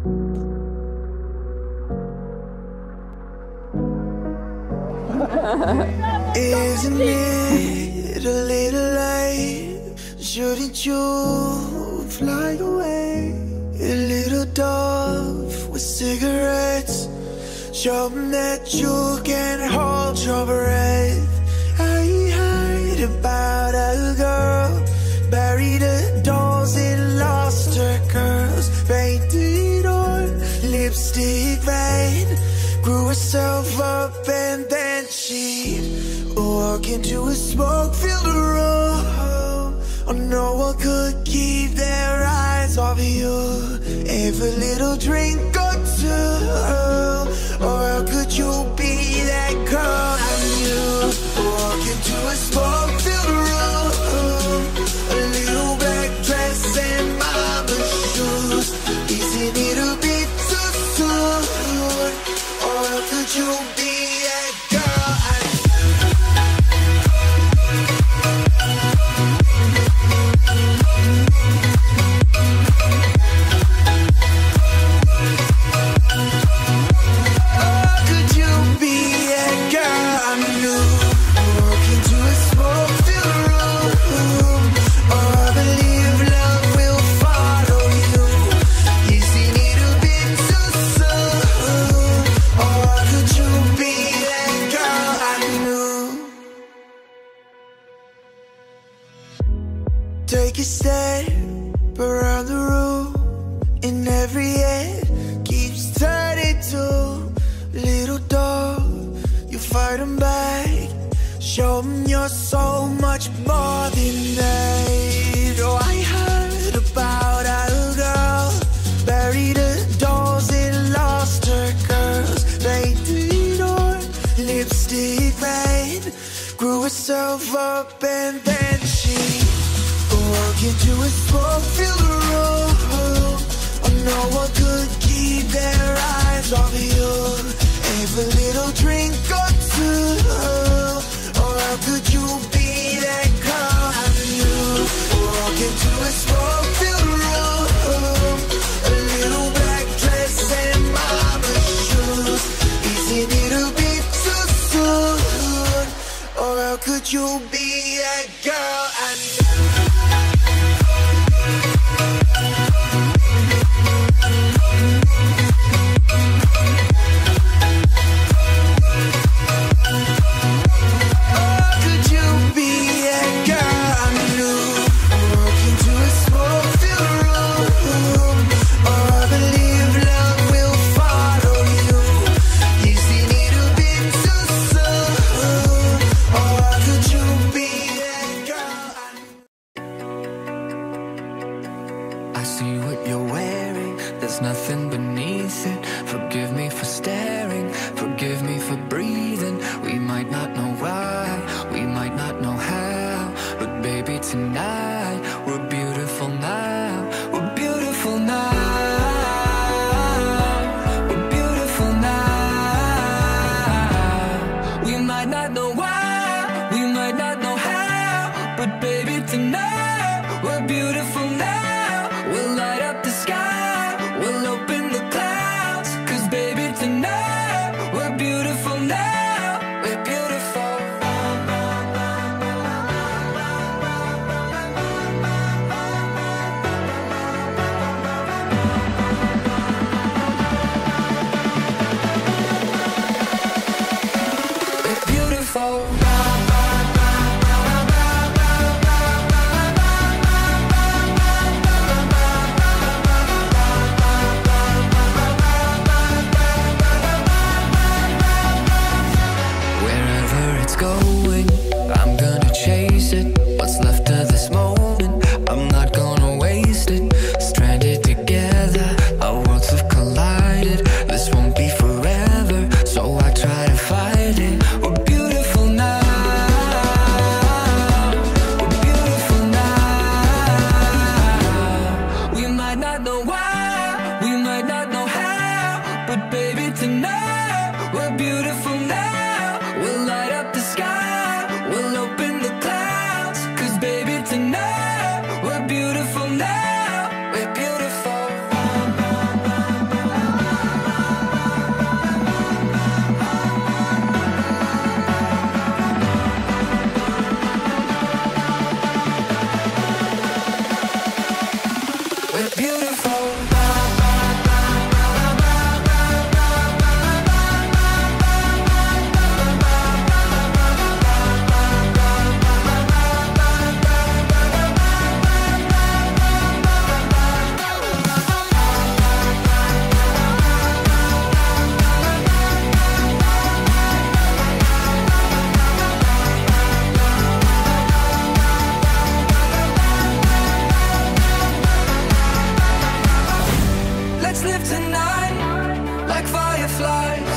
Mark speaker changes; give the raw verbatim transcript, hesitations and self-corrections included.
Speaker 1: Isn't it a little late? Shouldn't you fly away? A little dove with cigarettes, show 'em that you can hold your breath. I heard about a girl buried her dolls and lost her curls, painted on lipstick red, grew herself up and then she'd walk into a smoke-filled room. Oh, no one could keep their eyes off you. Have a little drink or two, or how could you be that girl I knew? Walk into a smoke-filled room, a little black dress and mama shoes. Isn't it a bit too soon? Or how could you be that girl I take a step around the room, and every head keeps turning to little dog. You fight 'em back, show 'em you're so much more than that. Oh, I heard about a girl buried her dolls and lost her curls, painted on lipstick red, grew herself up and then she walk into a smoke-filled room. Oh, no one could keep their eyes off you. Have a little drink or two, or how could you be that girl I knew? Walk into a smoke-filled room, a little black dress and mama shoes. Isn't it a bit too soon? Or how could you be that girl I knew?
Speaker 2: Nothing beneath it. Forgive me for staring, forgive me for breathing. We might not know why, we might not know how, but baby tonight, we're beautiful now. We're beautiful now. We're beautiful now. We might not know why, we might not know how, but baby tonight, we're beautiful now. We'll light up the sky, we'll open the clouds, 'cause baby tonight, we're beautiful now. We're beautiful. We're beautiful. Going, I'm gonna chase it. What's left of this moment, I'm not gonna waste it. Stranded together, our worlds have collided. This won't be forever, so I try to fight it. We're beautiful now. We're beautiful now. We might not know why, we might not know how, but baby tonight, we're beautiful now. We'll light up the sky, we'll open the clouds, 'cause baby tonight, we're beautiful now. We're beautiful. we're beautiful. Let's live tonight like fireflies.